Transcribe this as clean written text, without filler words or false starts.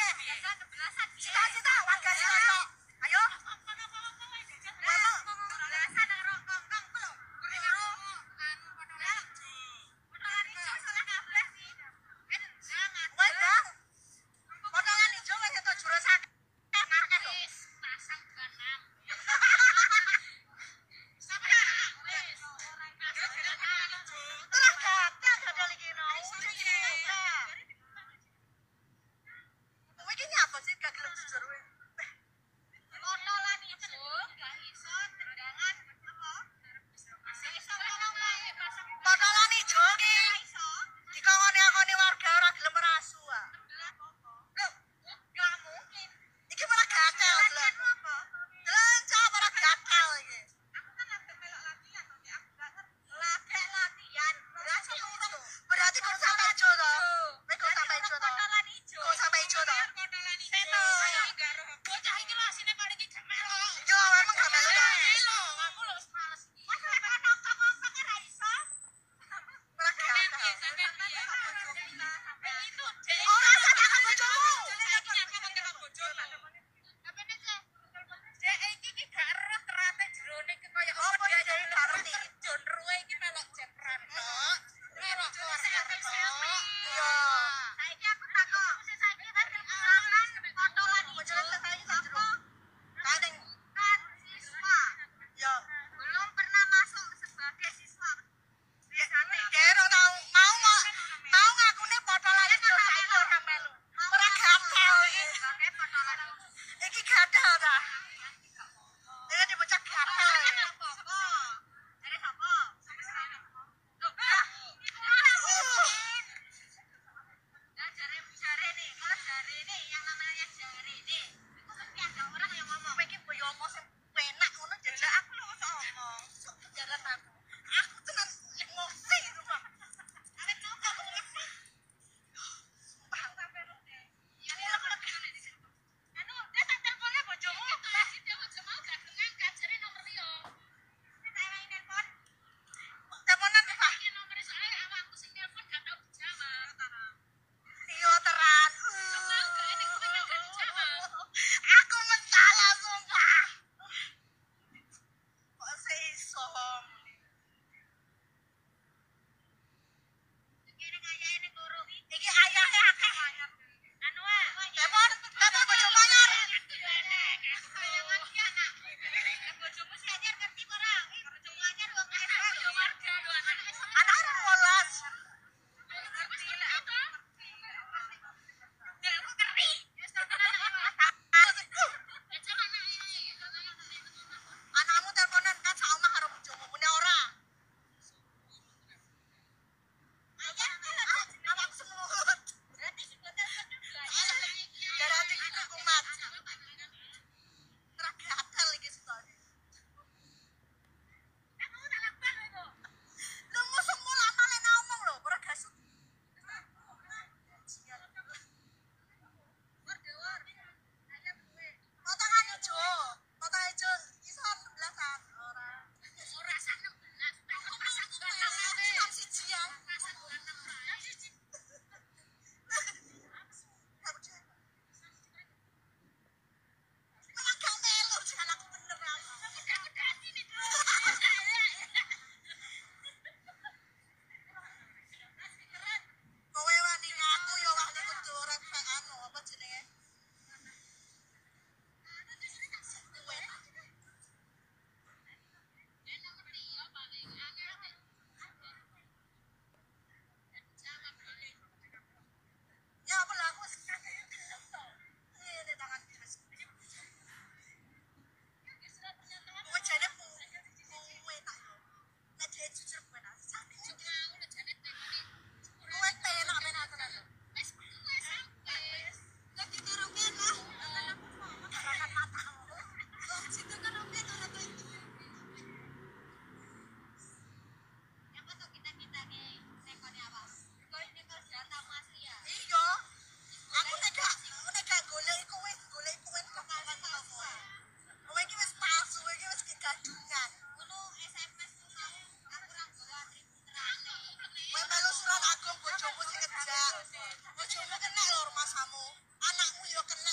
Cita-cita warga Siloso. Ayo. Potongan hijau wis entuk jurusan. Market lho. Terus gatel gatel iki no. Kowe iki nyapa sih gak gelem jujur kowe? Potongan hijau gak iso tendangan apa? Iso potongan hijau iki. Dikongoni-kongoni warga ora gelem rasu ah. Loh, gak mungkin. Iki malah gatel lho. Delenca para gatel iki. Aku kan lagi melok latihan nanti aku gak ngerti. Lagi latihan. Berarti kau sampai hijau toh? Kau sampai hijau toh? Kau sampai hijau toh? Seto. Bocah iki lho asine paling iki gak melok. Yo emang gak melok toh? Melok. Aku lho males iki. Mas lek ono kok ra iso. Malah gatel. Itu dek. Ora usah tak bojomu. Saiki nyangka kok bojomu. Apa nek dek iki gak eruh terate jerone iki koyo apa dia jadi karti. Jon ruwe iki melok jepran tok. Melok kelas arep tok. Iya. Saiki aku takok. Saiki kan potongan bojone saiki sak jero. Kadang kan siswa. Yo. Belum pernah masuk sebagai siswa. Biasane kero tau mau ngakune potongan itu saiki ora melu. Ora gatel iki. Oke potongan. Iki gatel ta? Iki dibocah gatel. Dari sapa? Jare nih, kalau jare nih yang namanya jare nih. Itu mesti ada orang yang ngomong. Kowe iki boyo omong sing penak ngono jajak aku lho iso omong. Sok jaran aku. Aku tenan emosi itu, Bang. Arek coba aku emosi. Sumpah sampe lu deh. Ya aku lagi di situ. Anu, dia tak teleponnya bojomu. Tadi dia bojomu gak ngangkat jare nomor liyo. Nek tak main telepon. Teleponan apa? Iki nomor soalnya awakku sing telepon gak tau dijawab. Iya teran. Aku mensalah sumpah. Kok seiso iki ning ayahe ning guru. Iki ayahe akeh. Anu wae. Telepon bojo anyar. Sayangan iki anak. Bojomu si anyar ngerti ora? Bojomu anyar wong kaya warga lho anak. Anak 12. Anakmu teleponan kan sak omah karo bojomu mune ora. Awak semut. Berarti sing telepon belajar. Berarti iki kumat. Ora gatel iki sekali. Aku tak lakban lho. Lu musuhmu lama le ngomong lho, ora gasut. Potongan hijau iso 16-an ora. Ora sak 16. Ora sak 16. Siji ya. Malah gak melu jalan aku bener aku. Udah sini dulu. Kowe wani ngaku ya wani kudu orang sak anu apa jenenge? Ya apa lah aku sekalian gelem to. Ini tangan terus. Kowe jane kowe tak yo. Nek dia jujur kowe nak sampe juga nek jane tekoni. Kowe penak tenan. Wis kowe sampe. Nek dituruke lah. Karena matamu. Situ kan oke to nek yang foto kita nih tekoni apa? Kowe ini kok jatah Mas Ria. Iya. Aku nek gak golek kowe kok kawan tau kowe. Kowe iki wis palsu, kowe iki wis kegadungan. Ngono SMS ku mau aku ra nggo atribut terane. Kowe melu surat agung bojomu sing kerja. Bojomu kena lho rumah samu. Anakmu yo kenal